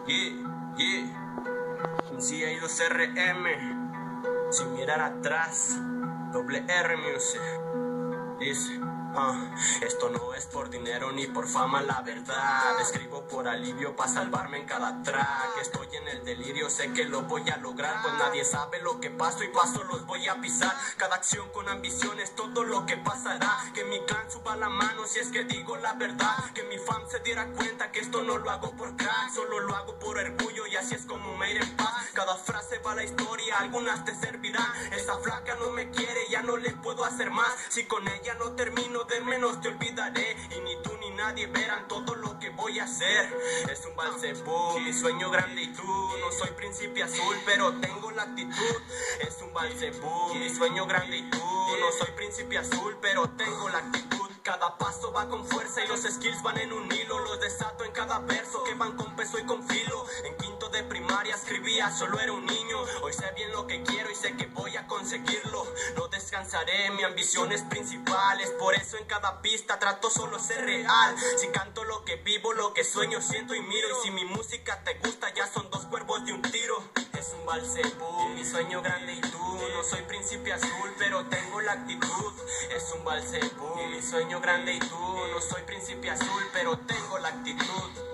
CA2RM, sin mirar atrás, doble R Music. Dice, esto no es por dinero ni por fama, la verdad. Escribo por alivio para salvarme en cada track. Estoy en el delirio, sé que lo voy a lograr, pues nadie sabe lo que paso y paso los voy a pisar. Cada acción con ambición es todo lo que pasará. Que mi clan suba la mano si es que digo la verdad. Que mi fam se diera cuenta que esto no lo hago por crack, solo lo hago por orgullo y así es como me iré en paz. Cada frase va a la historia, algunas te servirán. Esa flaca no me quiere, ya no le puedo hacer más. Si con ella no termino, de menos te olvidaré. Y ni tú ni nadie verán todo lo que voy a hacer. Es un Belzebú, mi sueño grande y tú. No soy príncipe azul, pero tengo la actitud. Es un Belzebú, mi sueño grande y tú. No soy príncipe azul, pero tengo la actitud. Cada paso va con fuerza y los skills van en un hilo. Los desato en cada verso que van con peso y con filo. En quinto de primaria escribía, solo era un niño. Hoy sé bien lo que quiero y sé que voy a conseguirlo. No descansaré, mi ambición es principal. Es por eso en cada pista trato solo ser real. Si canto lo que vivo, lo que sueño, siento y miro. Y si mi música te gusta, ya son dos cuervos de un tiro. Es un Belzebú, mi sueño grande y tú. No soy príncipe azul, pero tengo la actitud. Es un Belzebú, mi sueño grande y tú. No soy príncipe azul, pero tengo la actitud.